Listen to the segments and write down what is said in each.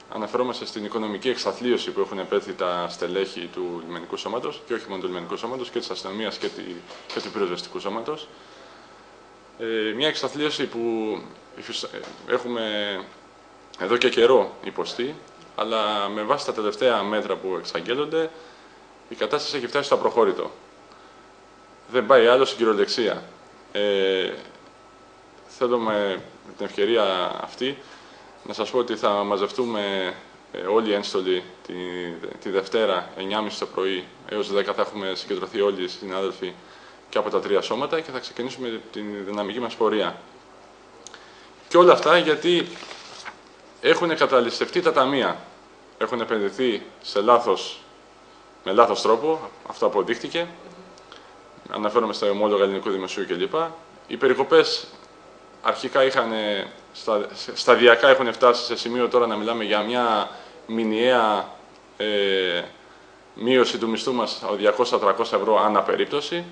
αναφερόμαστε στην οικονομική εξαθλίωση που έχουν επέλθει τα στελέχη του Λιμενικού Σώματος, και όχι μόνο του Λιμενικού Σώματος, και της αστυνομίας και του πυροσβεστικού σώματος. Μια εξαθλίωση που έχουμε εδώ και καιρό υποστεί, αλλά με βάση τα τελευταία μέτρα που εξαγγέλλονται, η κατάσταση έχει φτάσει στο απροχώρητο. Δεν πάει άλλο στην κυριολεξία. Θέλω με την ευκαιρία αυτή να σας πω ότι θα μαζευτούμε όλοι οι ένστολοι τη Δευτέρα, 9.30 το πρωί έως 10 θα έχουμε συγκεντρωθεί όλοι οι συνάδελφοι και από τα τρία σώματα και θα ξεκινήσουμε την δυναμική μας πορεία. Και όλα αυτά γιατί έχουν καταλυστευτεί τα ταμεία. Έχουν επενδυθεί με λάθος τρόπο, αυτό αποδείχτηκε. Αναφέρομαι στα ομόλογα ελληνικού δημοσίου κλπ. Οι περικοπές αρχικά σταδιακά έχουν φτάσει σε σημείο τώρα να μιλάμε για μια μηνιαία μείωση του μισθού μας 200-300 ευρώ ανά περίπτωση.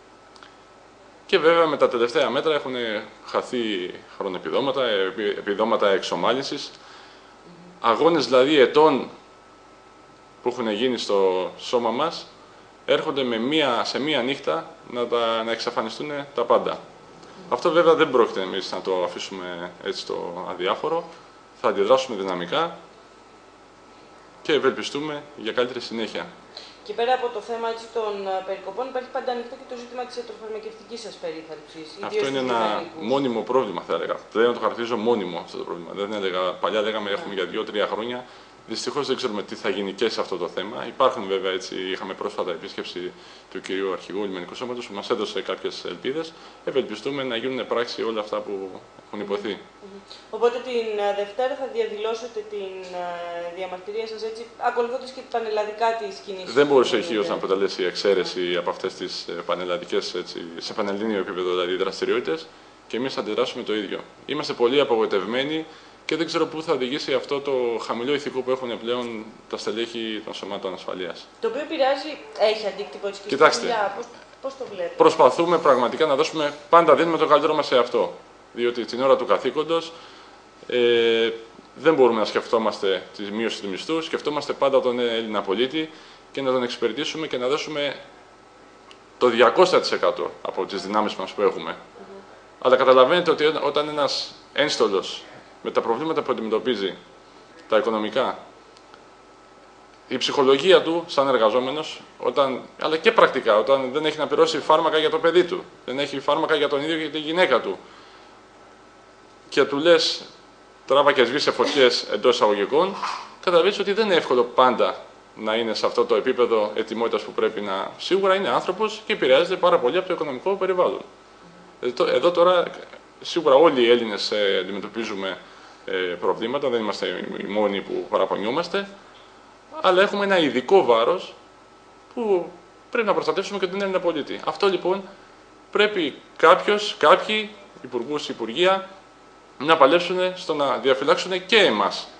Και βέβαια με τα τελευταία μέτρα έχουν χαθεί χρονεπιδόματα, επιδόματα εξομάλυνσης, αγώνες δηλαδή ετών που έχουν γίνει στο σώμα μας, έρχονται σε μία νύχτα να εξαφανιστούν τα πάντα. Αυτό βέβαια δεν πρόκειται εμείς να το αφήσουμε έτσι το αδιάφορο. Θα αντιδράσουμε δυναμικά και ευελπιστούμε για καλύτερη συνέχεια. Και πέρα από το θέμα έτσι, των περικοπών, υπάρχει πάντα ανοιχτό και το ζήτημα της ιατροφαρμακευτικής σας περίθαλψης. Αυτό είναι ένα μόνιμο πρόβλημα, θα έλεγα. Δεν το χαρακτηρίζω μόνιμο αυτό το πρόβλημα. Παλιά λέγαμε έχουμε για 2-3 χρόνια. Δυστυχώς δεν ξέρουμε τι θα γίνει και σε αυτό το θέμα. Υπάρχουν βέβαια, έτσι, είχαμε πρόσφατα επίσκεψη του κυρίου Αρχηγού Λιμενικού Σώματος που μας έδωσε κάποιες ελπίδες. Ευελπιστούμε να γίνουν πράξη όλα αυτά που έχουν υποθεί. Οπότε την Δευτέρα θα διαδηλώσετε την διαμαρτυρία σας έτσι, ακολουθώντας και πανελλαδικά τις κινήσεις. Δεν μπορούσε ο Χίος να αποτελέσει εξαίρεση από αυτές τις πανελλαδικές, έτσι, σε πανελλήνιο επίπεδο δηλαδή, δραστηριότητες και εμείς θα αντιδράσουμε το ίδιο. Είμαστε πολύ απογοητευμένοι. Και δεν ξέρω πού θα οδηγήσει αυτό το χαμηλό ηθικό που έχουν πλέον τα στελέχη των σωμάτων ασφαλείας. Το οποίο επηρεάζει, έχει αντίκτυπο έτσι και στη δουλειά. Πώς το βλέπετε? Προσπαθούμε πραγματικά να δώσουμε, πάντα δίνουμε το καλύτερο μας σε αυτό. Διότι την ώρα του καθήκοντος δεν μπορούμε να σκεφτόμαστε τη μείωση του μισθού, σκεφτόμαστε πάντα τον Έλληνα πολίτη και να τον εξυπηρετήσουμε και να δώσουμε το 200% από τις δυνάμεις μας που έχουμε. Αλλά καταλαβαίνετε ότι όταν ένας ένστολος με τα προβλήματα που αντιμετωπίζει, τα οικονομικά, η ψυχολογία του σαν εργαζόμενος, αλλά και πρακτικά, όταν δεν έχει να πληρώσει φάρμακα για το παιδί του, δεν έχει φάρμακα για τον ίδιο και τη γυναίκα του, και του λες τράβα και σβήσε φωτιές εντός εισαγωγικών, καταλαβαίνεις ότι δεν είναι εύκολο πάντα να είναι σε αυτό το επίπεδο ετοιμότητας που πρέπει να. Σίγουρα είναι άνθρωπος και επηρεάζεται πάρα πολύ από το οικονομικό περιβάλλον. Εδώ τώρα, σίγουρα όλοι οι Έλληνες αντιμετωπίζουμε προβλήματα, δεν είμαστε οι μόνοι που παραπονιόμαστε, αλλά έχουμε ένα ειδικό βάρος που πρέπει να προστατεύσουμε και τον Έλληνα πολίτη. Αυτό λοιπόν πρέπει κάποιοι υπουργούς, υπουργεία, να παλέψουν στο να διαφυλάξουν και εμάς.